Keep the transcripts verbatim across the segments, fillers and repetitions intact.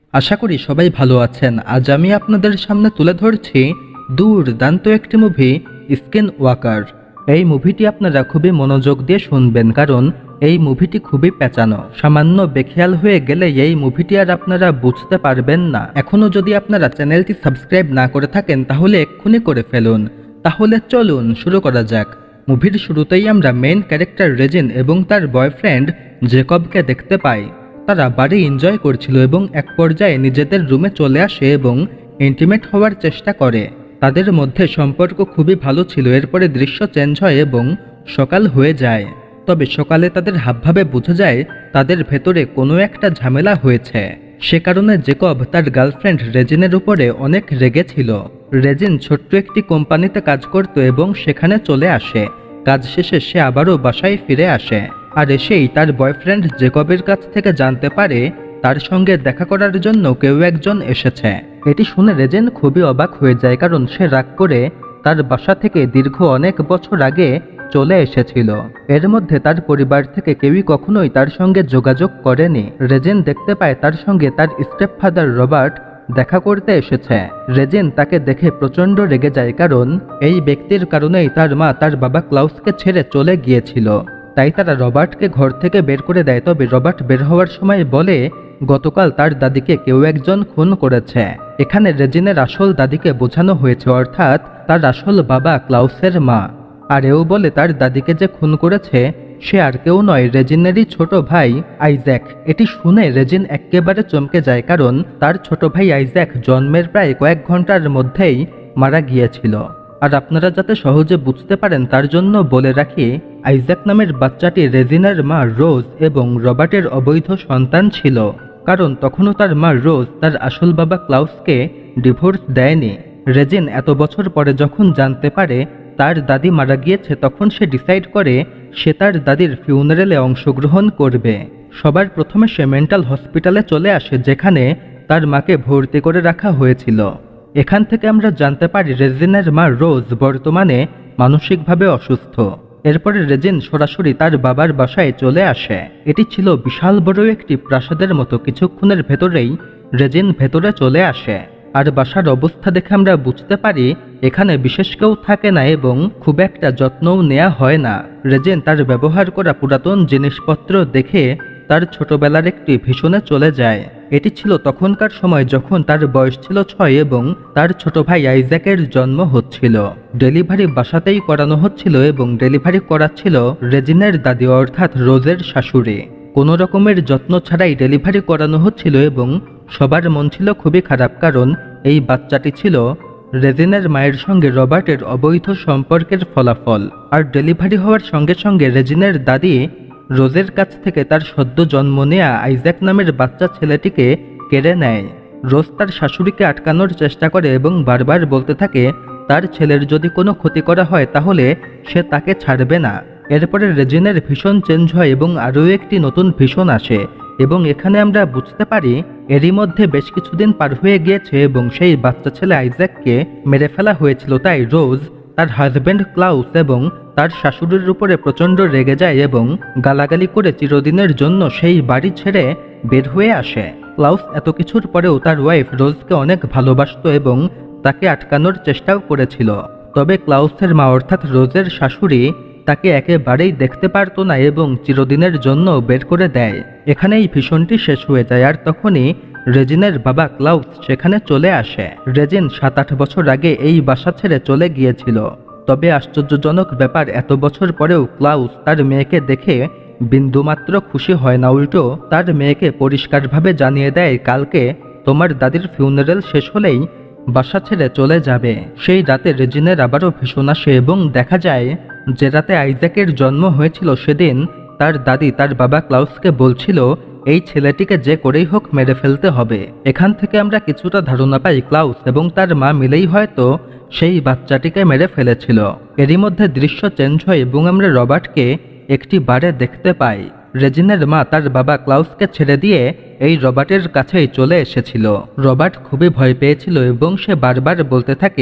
আশা করি সবাই ভালো আছেন। আজ আমি আপনাদের সামনে তুলে ধরছি দুর্দান্ত একটি মুভি, স্কিন ওয়াকার। এই মুভিটি আপনারা খুবই মনোযোগ দিয়ে শুনবেন, কারণ এই মুভিটি খুবই পেঁচানো। সামান্য বেখেয়াল হয়ে গেলে এই মুভিটি আর আপনারা বুঝতে পারবেন না। এখনও যদি আপনারা চ্যানেলটি সাবস্ক্রাইব না করে থাকেন তাহলে এক্ষুনি করে ফেলুন। তাহলে চলুন শুরু করা যাক। মুভির শুরুতেই আমরা মেইন ক্যারেক্টার রেজিন এবং তার বয়ফ্রেন্ড জেকবকে দেখতে পাই। তারা বাড়ি এনজয় করছিল এবং এক পর্যায়ে নিজেদের রুমে চলে আসে এবং ইন্টিমেট হওয়ার চেষ্টা করে। তাদের মধ্যে সম্পর্ক খুবই ভালো ছিল। এরপরে দৃশ্য চেঞ্জ হয় এবং সকাল হয়ে যায়। তবে সকালে তাদের হাবভাবে বোঝা যায় তাদের ভেতরে কোনো একটা ঝামেলা হয়েছে। সে কারণে জেকব তার গার্লফ্রেন্ড রেজিনের উপরে অনেক রেগে ছিল। রেজিন ছোট্ট একটি কোম্পানিতে কাজ করত এবং সেখানে চলে আসে। কাজ শেষে সে আবারও বাসায় ফিরে আসে, আর এসেই তার বয়ফ্রেন্ড জেকবের কাছ থেকে জানতে পারে তার সঙ্গে দেখা করার জন্য কেউ একজন এসেছে। এটি শুনে রেজেন খুবই অবাক হয়ে যায়, কারণ সে রাগ করে তার বাসা থেকে দীর্ঘ অনেক বছর আগে চলে এসেছিল। এর মধ্যে তার পরিবার থেকে কেউই কখনোই তার সঙ্গে যোগাযোগ করেনি। রেজেন দেখতে পায় তার সঙ্গে তার স্টেপফাদার রবার্ট দেখা করতে এসেছে। রেজেন তাকে দেখে প্রচণ্ড রেগে যায়, কারণ এই ব্যক্তির কারণেই তার মা তার বাবা ক্লাউসকে ছেড়ে চলে গিয়েছিল। তাই তারা রবার্টকে ঘর থেকে বের করে দেয়। তবে রবার্ট বের হওয়ার সময় বলে গতকাল তার দাদিকে কেউ একজন খুন করেছে। এখানে রেজিনের আসল দাদিকে বোঝানো হয়েছে, অর্থাৎ তার আসল বাবা ক্লাউসের মা। আর এও বলে তার দাদিকে যে খুন করেছে সে আর কেউ নয়, রেজিনেরই ছোট ভাই আইজ্যাক। এটি শুনে রেজিন একেবারে চমকে যায়, কারণ তার ছোট ভাই আইজ্যাক জন্মের প্রায় কয়েক ঘন্টার মধ্যেই মারা গিয়েছিল। আর আপনারা যাতে সহজে বুঝতে পারেন তার জন্য বলে রাখি, আইজ্যাক নামের বাচ্চাটি রেজিনার মা রোজ এবং রবার্টের অবৈধ সন্তান ছিল, কারণ তখনও তার মা রোজ তার আসল বাবা ক্লাউসকে ডিভোর্স দেয়নি। রেজিন এত বছর পরে যখন জানতে পারে তার দাদি মারা গিয়েছে, তখন সে ডিসাইড করে সে তার দাদির ফিউনারেলে অংশগ্রহণ করবে। সবার প্রথমে সে মেন্টাল হসপিটালে চলে আসে, যেখানে তার মাকে ভর্তি করে রাখা হয়েছিল। এখান থেকে আমরা জানতে পারি রেজিনের মা রোজ বর্তমানে মানসিকভাবে অসুস্থ। এরপরে রেজিন সরাসরি তার বাবার বাসায় চলে আসে। এটি ছিল বিশাল বড় একটি প্রাসাদের মতো। কিছুক্ষণের ভেতরেই রেজিন ভেতরে চলে আসে, আর বাসার অবস্থা দেখে আমরা বুঝতে পারি এখানে বিশেষ কেউ থাকে না এবং খুব একটা যত্নও নেওয়া হয় না। রেজিন তার ব্যবহার করা পুরাতন জিনিসপত্র দেখে তার ছোটবেলার একটি ভীষণে চলে যায়। এটি ছিল তখনকার সময় যখন তার বয়স ছিল ছয় এবং তার ছোট ভাই আইজ্যাকের জন্ম হচ্ছিল। ডেলিভারি বাসাতেই করানো হচ্ছিল এবং ডেলিভারি করাচ্ছিল রেজিনের দাদি, অর্থাৎ রোজের শাশুড়ি। কোনো রকমের যত্ন ছাড়াই ডেলিভারি করানো হচ্ছিল এবং সবার মন ছিল খুবই খারাপ, কারণ এই বাচ্চাটি ছিল রেজিনের মায়ের সঙ্গে রবার্টের অবৈধ সম্পর্কের ফলাফল। আর ডেলিভারি হওয়ার সঙ্গে সঙ্গে রেজিনের দাদি রোজের কাছ থেকে তার সদ্য জন্ম নেয়া আইজ্যাক নামের বাচ্চা ছেলেটিকে কেড়ে নেয়। রোজ তার শাশুড়িকে আটকানোর চেষ্টা করে এবং বারবার বলতে থাকে তার ছেলের যদি কোনো ক্ষতি করা হয় তাহলে সে তাকে ছাড়বে না। এরপরে রেজিনের ভীষণ চেঞ্জ হয় এবং আরও একটি নতুন ভীষণ আসে, এবং এখানে আমরা বুঝতে পারি এরই মধ্যে বেশ কিছুদিন পার হয়ে গিয়েছে এবং সেই বাচ্চা ছেলে আইজ্যাককে মেরে ফেলা হয়েছিল। তাই রোজ তার হাজব্যান্ড ক্লাউস এবং তার শাশুড়ির উপরে প্রচণ্ড রেগে যায় এবং গালাগালি করে চিরদিনের জন্য সেই বাড়ি ছেড়ে বের হয়ে আসে। ক্লাউস এত কিছুর পরেও তার ওয়াইফ রোজকে অনেক ভালোবাসত এবং তাকে আটকানোর চেষ্টাও করেছিল। তবে ক্লাউসের মা অর্থাৎ রোজের শাশুড়ি তাকে একেবারেই দেখতে পারত না এবং চিরদিনের জন্য বের করে দেয়। এখানেই ভীষণটি শেষ হয়ে যায়, আর তখনই রেজিনের বাবা ক্লাউস সেখানে চলে আসে। রেজিন সাত আট বছর আগে এই বাসা ছেড়ে চলে গিয়েছিল। তবে আশ্চর্যজনক ব্যাপার, এত বছর পরেও ক্লাউস তার মেয়েকে দেখে বিন্দুমাত্র খুশি হয় না। উল্টো তার মেয়েকে পরিষ্কারভাবে জানিয়ে দেয় কালকে তোমার দাদির ফিউনারেল শেষ হলেই বাসা ছেড়ে চলে যাবে। সেই রাতে রেজিনের আবারও ভীষণ আসে এবং দেখা যায় যে রাতে আইজ্যাকের জন্ম হয়েছিল সেদিন তার দাদি তার বাবা ক্লাউসকে বলছিল এই ছেলেটিকে যে করেই হোক মেরে ফেলতে হবে। এখান থেকে আমরা কিছুটা ধারণা পাই ক্লাউস এবং তার মা মিলেই হয়তো সেই বাচ্চাটিকে মেরে ফেলেছিল। এরই মধ্যে দৃশ্য চেঞ্জ হয় এবং আমরা রবার্টকে একটি বারে দেখতে পাই। রেজিনের মা তার বাবা ক্লাউসকে ছেড়ে দিয়ে এই রবার্টের কাছেই চলে এসেছিল। রবার্ট খুবই ভয় পেয়েছিল এবং সে বারবার বলতে থাকে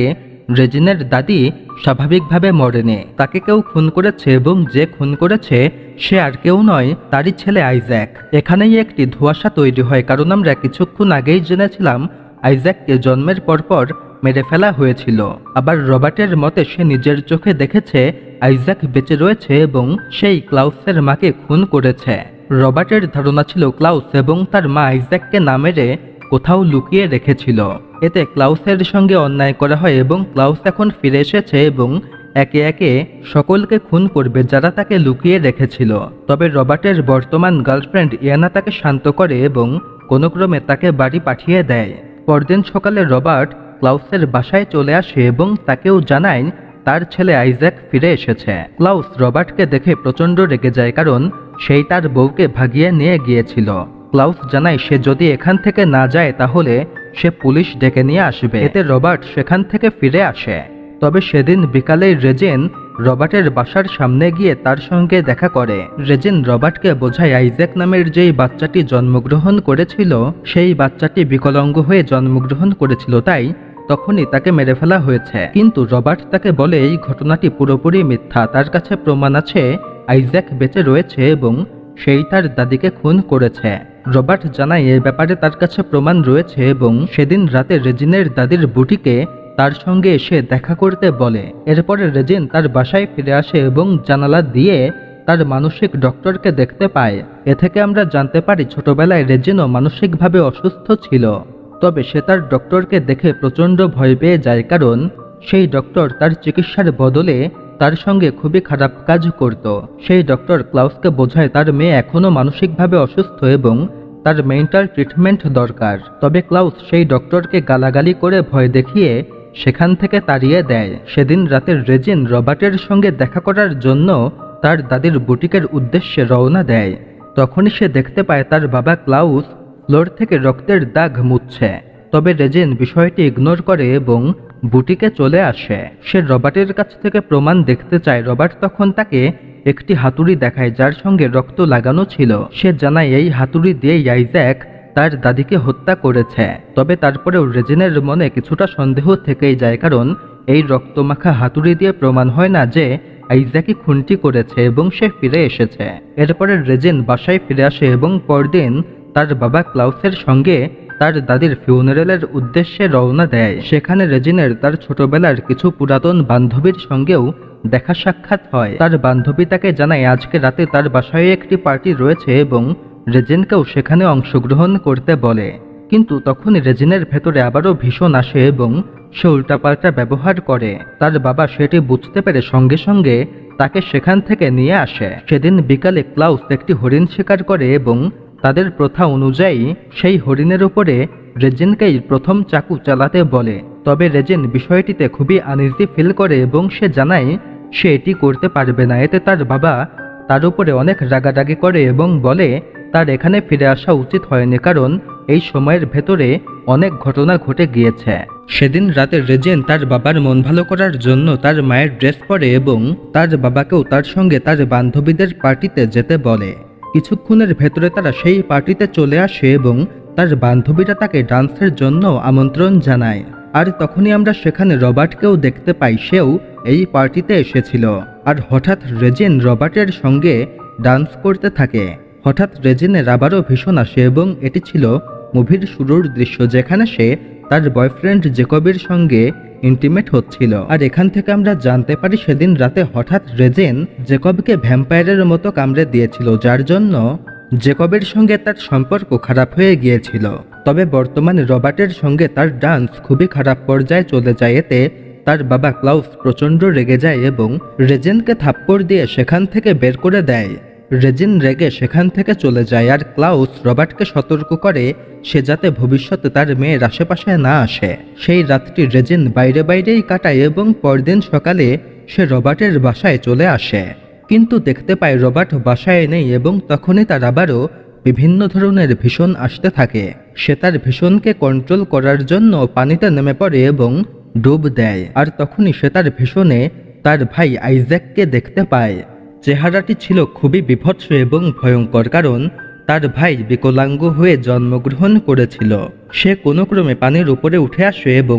রেজিনের দাদি স্বাভাবিকভাবে মরেনি, তাকে কেউ খুন করেছে এবং যে খুন করেছে সে আর কেউ নয়, তারই ছেলে আইজ্যাক। এখানেই একটি ধোঁয়াশা তৈরি হয়, কারণ আমরা কিছুক্ষণ আগেই জেনেছিলাম আইজ্যাককে জন্মের পরপর মেরে ফেলা হয়েছিল। আবার রবার্টের মতে সে নিজের চোখে দেখেছে আইজ্যাক বেঁচে রয়েছে এবং সেই ক্লাউসের মাকে খুন করেছে। রবার্টের ধারণা ছিল ক্লাউস এবং তার মা আইজ্যাককে না মেরে কোথাও লুকিয়ে রেখেছিল। এতে ক্লাউসের সঙ্গে অন্যায় করা হয় এবং ক্লাউস এখন ফিরে এসেছে এবং একে একে সকলকে খুন করবে যারা তাকে লুকিয়ে রেখেছিল। তবে রবার্টের বর্তমান গার্লফ্রেন্ড ইয়ানা তাকে শান্ত করে এবং কোনো ক্রমে তাকে বাড়ি পাঠিয়ে দেয়। পরদিন সকালে রবার্ট ক্লাউসের বাসায় চলে আসে এবং তাকেও জানায় তার ছেলে আইজ্যাক ফিরে এসেছে। ক্লাউস রবার্টকে দেখে প্রচণ্ড রেগে যায়, কারণ সেই তার বউকে ভাগিয়ে নিয়ে গিয়েছিল। ক্লাউস জানায় সে যদি এখান থেকে না যায় তাহলে সে পুলিশ ডেকে নিয়ে আসবে। এতে রবার্ট সেখান থেকে ফিরে আসে। তবে সেদিন বিকালে রেজিন রবার্টের বাসার সামনে গিয়ে তার সঙ্গে দেখা করে। রেজিন রবার্টকে বোঝায় আইজ্যাক নামের যেই বাচ্চাটি জন্মগ্রহণ করেছিল সেই বাচ্চাটি বিকলাঙ্গ হয়ে জন্মগ্রহণ করেছিল, তাই তখনই তাকে মেরে ফেলা হয়েছে। কিন্তু রবার্ট তাকে বলে এই ঘটনাটি পুরোপুরি মিথ্যা, তার কাছে প্রমাণ আছে আইজ্যাক বেঁচে রয়েছে এবং সেই তার দাদিকে খুন করেছে। রবার্ট জানায় এ ব্যাপারে তার কাছে প্রমাণ রয়েছে এবং সেদিন রাতে রেজিনের দাদির বুটিকে তার সঙ্গে এসে দেখা করতে বলে। এরপরে রেজিন তার বাসায় ফিরে আসে এবং জানালা দিয়ে তার মানসিক ডক্টরকে দেখতে পায়। এ থেকে আমরা জানতে পারি ছোটবেলায় রেজিনও মানসিকভাবে অসুস্থ ছিল। তবে সে তার ডক্টরকে দেখে প্রচণ্ড ভয় পেয়ে যায়, কারণ সেই ডক্টর তার চিকিৎসার বদলে তার সঙ্গে খুবই খারাপ কাজ করত। সেই ডক্টর ক্লাউসকে বোঝায় তার মেয়ে এখনও মানসিকভাবে অসুস্থ এবং তার মেন্টাল ট্রিটমেন্ট দরকার। তবে ক্লাউস সেই ডক্টরকে গালাগালি করে ভয় দেখিয়ে সেখান থেকে তাড়িয়ে দেয়। সেদিন রাতে রেজিন রবার্টের সঙ্গে দেখা করার জন্য তার দাদির বুটিকের উদ্দেশ্যে রওনা দেয়। তখনই সে দেখতে পায় তার বাবা ক্লাউস ফ্লোর থেকে রক্তের দাগ মুছছে। তবে রেজিন বিষয়টি ইগনোর করে এবং বুটিকে চলে আসে। সে রবার্টের কাছ থেকে প্রমাণ দেখতে চায়। রবার্ট তখন তাকে একটি হাতুড়ি দেখায় যার সঙ্গে রক্ত লাগানো ছিল। সে জানায় এই হাতুড়ি দিয়ে আইজ্যাক তার দাদিকে হত্যা করেছে। তবে তারপরেও রেজিনের মনে কিছুটা সন্দেহ থেকেই যায়, কারণ এই রক্তমাখা হাতুড়ি দিয়ে প্রমাণ হয় না যে আইজ্যাকই খুনটি করেছে এবং সে ফিরে এসেছে। এরপরে রেজিন বাসায় ফিরে আসে এবং পরদিন তার বাবা ক্লাউসের সঙ্গে তার দাদির ফিউনারেলের উদ্দেশ্যে রওনা দেয়। সেখানে রেজিনের তার ছোটবেলার কিছু পুরাতন বান্ধবীর সঙ্গেও দেখা সাক্ষাৎ হয়। তার বান্ধবী তাকে জানায় আজকে রাতে তার বাসায় একটি পার্টি রয়েছে এবং রেজিনকেও সেখানে অংশগ্রহণ করতে বলে। কিন্তু তখনই রেজিনের ভেতরে আবারও ভীষণ আসে এবং সে উল্টাপাল্টা ব্যবহার করে। তার বাবা সেটি বুঝতে পেরে সঙ্গে সঙ্গে তাকে সেখান থেকে নিয়ে আসে। সেদিন বিকালে ক্লাউস একটি হরিণ শিকার করে এবং তাদের প্রথা অনুযায়ী সেই হরিণের উপরে রেজিনকেই প্রথম চাকু চালাতে বলে। তবে রেজিন বিষয়টিতে খুবই আনইজি ফিল করে এবং সে জানায় সে এটি করতে পারবে না। এতে তার বাবা তার উপরে অনেক রাগারাগি করে এবং বলে তার এখানে ফিরে আসা উচিত হয়নি, কারণ এই সময়ের ভেতরে অনেক ঘটনা ঘটে গিয়েছে। সেদিন রাতে রেজিন তার বাবার মন ভালো করার জন্য তার মায়ের ড্রেস পরে এবং তার বাবাকেও তার সঙ্গে তার বান্ধবীদের পার্টিতে যেতে বলে। কিছুক্ষণের ভেতরে তারা সেই পার্টিতে চলে আসে এবং তার বান্ধবীরা তাকে ডান্সের জন্য আমন্ত্রণ জানায়। আর তখনই আমরা সেখানে রবার্টকেও দেখতে পাই, সেও এই পার্টিতে এসেছিল। আর হঠাৎ রেজিন রবার্টের সঙ্গে ডান্স করতে থাকে। হঠাৎ রেজিনের আবারও ভীষণ আসে এবং এটি ছিল মুভির শুরুর দৃশ্য, যেখানে সে তার বয়ফ্রেন্ড জেকবের সঙ্গে ইন্টিমেট হচ্ছিল। আর এখান থেকে আমরা জানতে পারি সেদিন রাতে হঠাৎ রেজিন জেকবকে ভ্যাম্পায়ারের মতো কামড়ে দিয়েছিল, যার জন্য জেকবের সঙ্গে তার সম্পর্ক খারাপ হয়ে গিয়েছিল। তবে বর্তমানে রবার্টের সঙ্গে তার ডান্স খুবই খারাপ পর্যায়ে চলে যায়। এতে তার বাবা ক্লাউস প্রচণ্ড রেগে যায় এবং রেজিনকে থাপ্পড় দিয়ে সেখান থেকে বের করে দেয়। রেজিন রেগে সেখান থেকে চলে যায় আর ক্লাউস রবার্টকে সতর্ক করে সে যাতে ভবিষ্যতে তার মেয়ের আশেপাশে না আসে। সেই রাতটি রেজিন বাইরে বাইরেই কাটায় এবং পরদিন সকালে সে রবার্টের বাসায় চলে আসে, কিন্তু দেখতে পায় রবার্ট বাসায় নেই এবং তখনই তার আবারও বিভিন্ন ধরনের ভীষণ আসতে থাকে। সে তার ভীষণকে কন্ট্রোল করার জন্য পানিতে নেমে পড়ে এবং ডুব দেয়। আর তখনই সে তার ভীষণে তার ভাই আইজ্যাককে দেখতে পায়। চেহারাটি ছিল খুবই বিভৎস এবং ভয়ঙ্কর, কারণ তার ভাই বিকলাঙ্গ হয়ে জন্মগ্রহণ করেছিল। সে কোনো ক্রমে পানির উপরে উঠে আসে এবং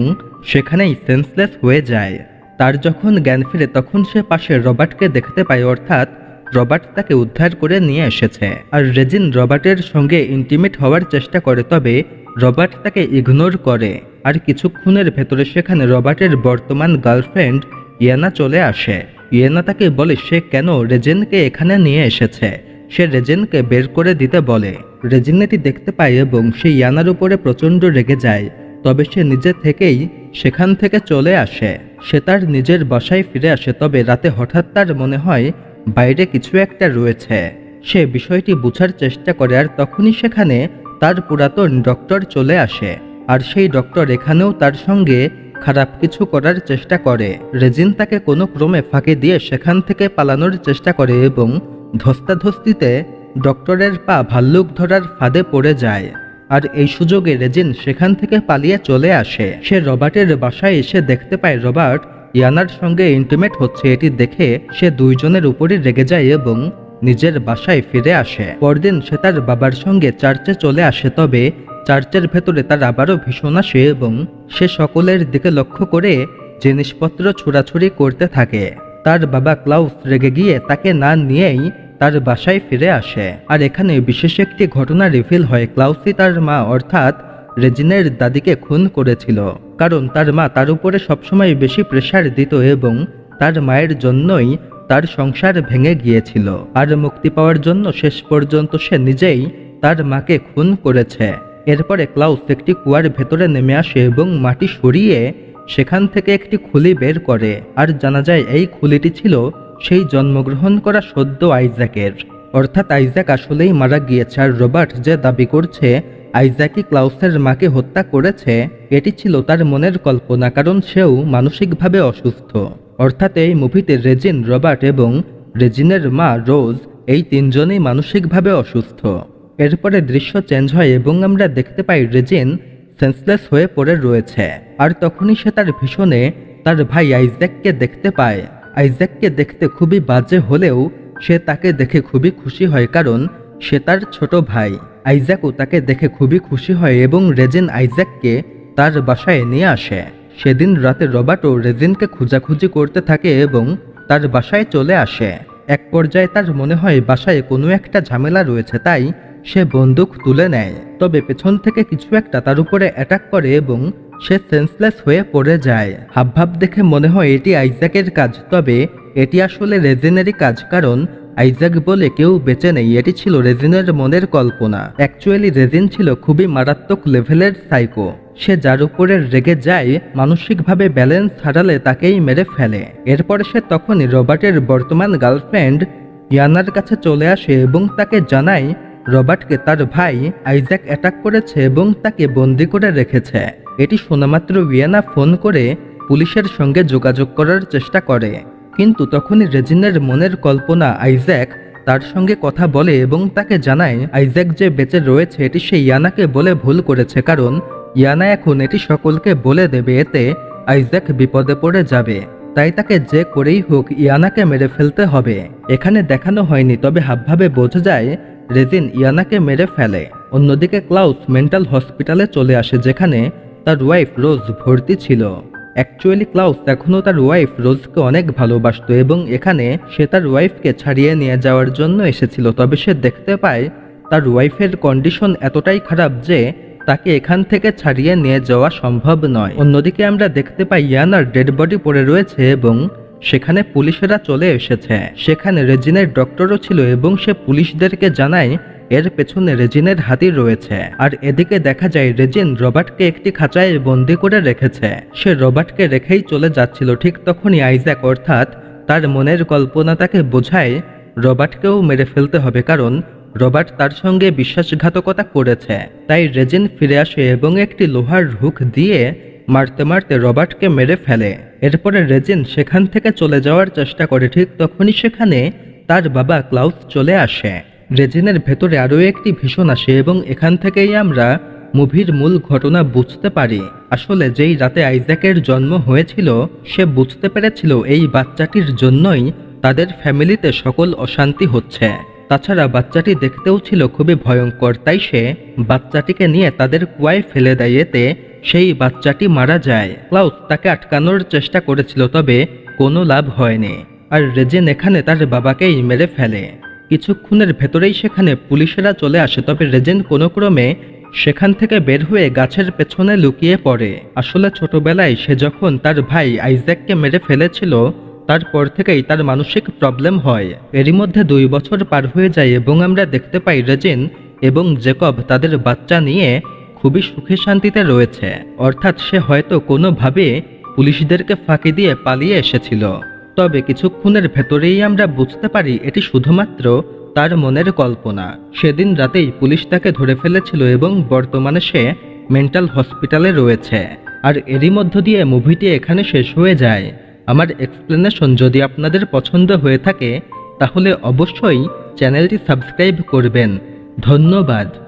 সেখানেই সেন্সলেস হয়ে যায়। তার যখন জ্ঞান ফিরে তখন সে পাশে রবার্টকে দেখতে পায়, অর্থাৎ রবার্ট তাকে উদ্ধার করে নিয়ে এসেছে। আর রেজিন রবার্টের সঙ্গে ইন্টিমেট হওয়ার চেষ্টা করে, তবে রবার্ট তাকে ইগনোর করে। আর কিছুক্ষণের ভেতরে সেখানে রবার্টের বর্তমান গার্লফ্রেন্ড ইয়ানা চলে আসে। ইয়ানা তাকে বলে সে কেন রেজিনকে এখানে নিয়ে এসেছে। সে রেজিনকে বের করে দিতে বলে। রেজিন এটি দেখতে পায় এবং সে ইয়ানার উপরে প্রচণ্ড রেগে যায়, তবে সে নিজে থেকেই সেখান থেকে চলে আসে। সে তার নিজের বাসায় ফিরে আসে, তবে রাতে হঠাৎ তার মনে হয় বাইরে কিছু একটা রয়েছে। সে বিষয়টি বোঝার চেষ্টা করে, আর তখনই সেখানে তার পুরাতন ডক্টর চলে আসে। আর সেই ডক্টর এখানেও তার সঙ্গে খারাপ কিছু করার চেষ্টা করে। রেজিন তাকে কোনো ক্রমে ফাঁকি দিয়ে সেখান থেকে পালানোর চেষ্টা করে এবং ধস্তাধস্তিতে ডক্টরের পা ভাল্লুক ধরার ফাঁদে পড়ে যায়। আর এই সুযোগে রেজিন সেখান থেকে পালিয়ে চলে আসে। সে রবার্টের বাসায় এসে দেখতে পায় রবার্ট ইয়ানার সঙ্গে ইন্টিমেট হচ্ছে। এটি দেখে সে দুইজনের উপরই রেগে যায় এবং নিজের বাসায় ফিরে আসে। পরদিন সে তার বাবার সঙ্গে চার্চে চলে আসে, তবে চার্চের ভেতরে তার আবারও ভীষণ আসে এবং সে সকলের দিকে লক্ষ্য করে জিনিসপত্র ছোড়াছুড়ি করতে থাকে। তার বাবা ক্লাউস রেগে গিয়ে তাকে না নিয়েই তার বাসায় ফিরে আসে। আর এখানে বিশেষ একটি ঘটনা রিভিল হয়। ক্লাউসই তার মা অর্থাৎ রেজিনের দাদিকে খুন করেছিল, কারণ তার মা তার উপরে সবসময় বেশি প্রেসার দিত এবং তার মায়ের জন্যই তার সংসার ভেঙে গিয়েছিল। আর মুক্তি পাওয়ার জন্য শেষ পর্যন্ত সে নিজেই তার মাকে খুন করেছে। এরপরে ক্লাউস একটি কুয়ার ভেতরে নেমে আসে এবং মাটি সরিয়ে সেখান থেকে একটি খুলি বের করে। আর জানা যায় এই খুলিটি ছিল সেই জন্মগ্রহণ করা সদ্য আইজ্যাকের, অর্থাৎ আইজ্যাক আসলেই মারা গিয়েছে। আর রবার্ট যে দাবি করছে আইজ্যাকই ক্লাউসের মাকে হত্যা করেছে, এটি ছিল তার মনের কল্পনা, কারণ সেও মানসিকভাবে অসুস্থ। অর্থাৎ এই মুভিতে রেজিন, রবার্ট এবং রেজিনের মা রোজ এই তিনজনই মানসিকভাবে অসুস্থ। এরপরে দৃশ্য চেঞ্জ হয় এবং আমরা দেখতে পাই রেজিন সেন্সলেস হয়ে পড়ে রয়েছে। আর তখনই সে তার ভীষণে তার ভাই আইজ্যাককে দেখতে পায়। আইজ্যাককে দেখতে খুবই বাজে হলেও সে তাকে দেখে খুবই খুশি হয়, কারণ সে তার ছোট ভাই। আইজ্যাকও তাকে দেখে খুবই খুশি হয় এবং রেজিন আইজ্যাককে তার বাসায় নিয়ে আসে। সেদিন রাতে রবার্টও রেজিনকে খোঁজাখুঁজি করতে থাকে এবং তার বাসায় চলে আসে। এক পর্যায়ে তার মনে হয় বাসায় কোনো একটা ঝামেলা রয়েছে, তাই সে বন্দুক তুলে নেয়। তবে পেছন থেকে কিছু একটা তার উপরে অ্যাটাক করে এবং সে সেন্সলেস হয়ে পড়ে যায়। হাবভাব দেখে মনে হয় এটি আইজ্যাকের কাজ, তবে এটি আসলে রেজিনেরই কাজ, কারণ আইজ্যাক বলে কেউ বেঁচে নেই। এটি ছিল রেজিনের মনের কল্পনা। অ্যাকচুয়ালি রেজিন ছিল খুবই মারাত্মক লেভেলের সাইকো। সে যার উপরে রেগে যায় মানসিকভাবে ব্যালেন্স হারালে তাকেই মেরে ফেলে। এরপরে সে তখনই রবার্টের বর্তমান গার্লফ্রেন্ড ইয়ানার কাছে চলে আসে এবং তাকে জানায় রবার্টকে তার ভাই আইজ্যাক অ্যাটাক করেছে এবং তাকে বন্দি করে রেখেছে। এটি শোনামাত্র ইয়ানা ফোন করে পুলিশের সঙ্গে যোগাযোগ করার চেষ্টা করে, কিন্তু তখনই রেজিনের মনের কল্পনা আইজ্যাক তার সঙ্গে কথা বলে এবং তাকে জানায় আইজ্যাক যে বেঁচে রয়েছে এটি সে ইয়ানাকে বলে ভুল করেছে, কারণ ইয়ানা এখন এটি সকলকে বলে দেবে, এতে আইজ্যাক বিপদে পড়ে যাবে। তাই তাকে যে করেই হোক ইয়ানাকে মেরে ফেলতে হবে। এখানে দেখানো হয়নি, তবে হাবভাবে বোঝা যায় রেজিন ইয়ানাকে মেরে ফেলে। অন্যদিকে ক্লাউস মেন্টাল হসপিটালে চলে আসে, যেখানে তার ওয়াইফ রোজ ভর্তি ছিল। অ্যাকচুয়ালি ক্লাউস এখনও তার ওয়াইফ রোজকে অনেক ভালোবাসত এবং এখানে সে তার ওয়াইফকে ছাড়িয়ে নিয়ে যাওয়ার জন্য এসেছিল। তবে সে দেখতে পায় তার ওয়াইফের কন্ডিশন এতটাই খারাপ যে তাকে এখান থেকে ছাড়িয়ে নিয়ে যাওয়া সম্ভব নয়। অন্যদিকে আমরা দেখতে পাই ইয়ানার ডেড বডি পড়ে রয়েছে এবং সেখানে পুলিশেরা চলে এসেছে। সেখানে রেজিনের ডক্টরও ছিল এবং সে পুলিশদেরকে জানায় এর পেছনে রেজিনের হাতি রয়েছে। আর এদিকে দেখা যায় রেজিন রবার্টকে একটি খাঁচায় বন্দি করে রেখেছে। সে রবার্টকে রেখেই চলে যাচ্ছিল, ঠিক তখনই আইজ্যাক অর্থাৎ তার মনের কল্পনা তাকে বোঝায় রবার্টকেও মেরে ফেলতে হবে, কারণ রবার্ট তার সঙ্গে বিশ্বাসঘাতকতা করেছে। তাই রেজিন ফিরে আসে এবং একটি লোহার হুক দিয়ে মারতে মারতে রবার্টকে মেরে ফেলে। এরপরে রেজিন সেখান থেকে চলে যাওয়ার চেষ্টা করে, ঠিক তখনই সেখানে তার বাবা ক্লাউস চলে আসে। রেজিনের ভেতরে আরও একটি ভীষণ আসে এবং এখান থেকেই আমরা মুভির মূল ঘটনা বুঝতে পারি। আসলে যেই রাতে আইজ্যাকের জন্ম হয়েছিল সে বুঝতে পেরেছিল এই বাচ্চাটির জন্যই তাদের ফ্যামিলিতে সকল অশান্তি হচ্ছে। তাছাড়া বাচ্চাটি দেখতেও ছিল খুবই ভয়ঙ্কর, তাই সে বাচ্চাটিকে নিয়ে তাদের কুয়ায় ফেলে দেয়। এতে সেই বাচ্চাটি মারা যায়। ক্লাউস তাকে আটকানোর চেষ্টা করেছিল, তবে কোনো লাভ হয়নি, আর রেজেন এখানে তার বাবাকেই মেরে ফেলে। কিছুক্ষণের ভেতরেই সেখানে পুলিশেরা চলে আসে, তবে রেজেন কোনো ক্রমে সেখান থেকে বের হয়ে গাছের পেছনে লুকিয়ে পড়ে। আসলে ছোটবেলায় সে যখন তার ভাই আইজ্যাককে মেরে ফেলেছিল, তারপর থেকেই তার মানসিক প্রবলেম হয়। এরই মধ্যে দুই বছর পার হয়ে যায় এবং আমরা দেখতে পাই রেজেন এবং জেকব তাদের বাচ্চা নিয়ে খুবই সুখে শান্তিতে রয়েছে। অর্থাৎ সে হয়তো কোনোভাবে পুলিশদেরকে ফাঁকি দিয়ে পালিয়ে এসেছিল। তবে কিছুক্ষণের ভেতরেই আমরা বুঝতে পারি এটি শুধুমাত্র তার মনের কল্পনা। সেদিন রাতেই পুলিশ তাকে ধরে ফেলেছিল এবং বর্তমানে সে মেন্টাল হসপিটালে রয়েছে। আর এরই মধ্য দিয়ে মুভিটি এখানে শেষ হয়ে যায়। আমার এক্সপ্লেনেশন যদি আপনাদের পছন্দ হয়ে থাকে তাহলে অবশ্যই চ্যানেলটি সাবস্ক্রাইব করবেন। ধন্যবাদ।